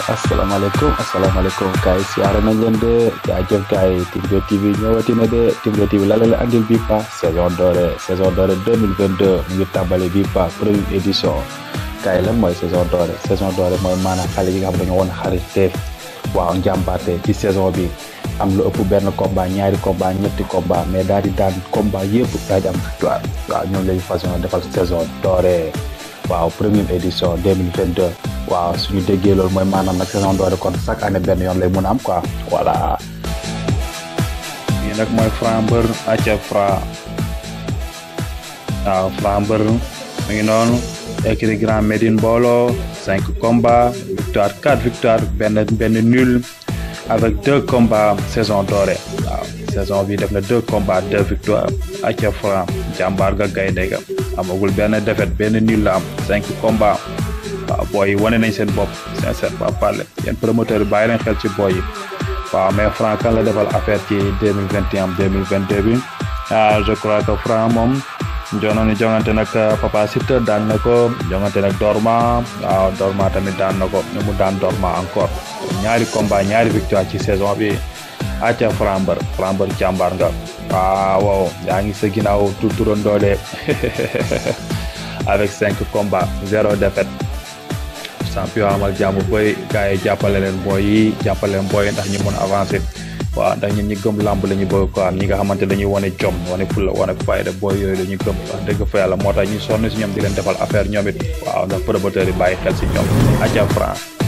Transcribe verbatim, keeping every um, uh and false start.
Assalamualaikum, assalamualaikum guys. Siaran nañ leen de jaajëf gars T I M two T V ñëwati na de T I M two T V la la andil bi pa saison dorée saison dorée deux mille vingt-deux mu ngi tàmbali bi pa première édition gars lan mooy saison dorée saison dorée mooy maanaam xale yi nga xam dañu woon xariteef waaw njàmbaate ci saison bi am lu ëpp benn combat ñaari combat ñetti combat mais daal di daan combat yëpp daal di am victoire waaw ñoom lañu façon defal saison dorée waaw première édition deux mille vingt-deux waaw suñu déggee loolu mooy maanaam nag saison dorée kon chaque année benn yoon lay mun a am quoi voilà. lii nag mooy Franc Mbeur acca Franc waaw Franc Mbeur mu ngi noonu écurie Grand Médine mbooloo cinq combats victoire quatre victoire benn benn nul avec deux combats saison dorée waaw saison bi def na deux combats deux victoires acca Franc jàmbaar ga gaynde ga amagul benn défaite benn nul la am cinq combats waaw booy yi wane nañ seen bopp sincèrement parler yéen promoteur yi bàyyi leen xel ci booy yi waaw mais Franc kan la defal affaire ci deux mille vingt et un deux mille vingt-deux bi ah je crois que Franc moom jonoon jongante nag Papa Siteu daan na ko jongante nag Dorma waaw Dorma tamit daan na ko mu daan Dorma encore ñaari combat ñaari victoire ci saison bi acca Franc Mbeur Franc Mbeur jàmbaar nga waaw waaw yaa ngi sa ginnaaw tout turon doole avec cinq combats zéro défaite champion amal jàmm boy gars yi jàppale leen boy yi jàppale leen boy ndax ñu mën avancer waaw ndax ñun ñi gëm lamb la ñu bëgg ko am ñi nga xamante dañuy wane jom wane fulla wane fayda boy yooyu la ñu gëm wax dëgg fa yàlla moo tax ñu sonn si ñoom di leen defal affaire ñoom it waaw ndax promoteur yi bàyyi xel si ñoom acca Franc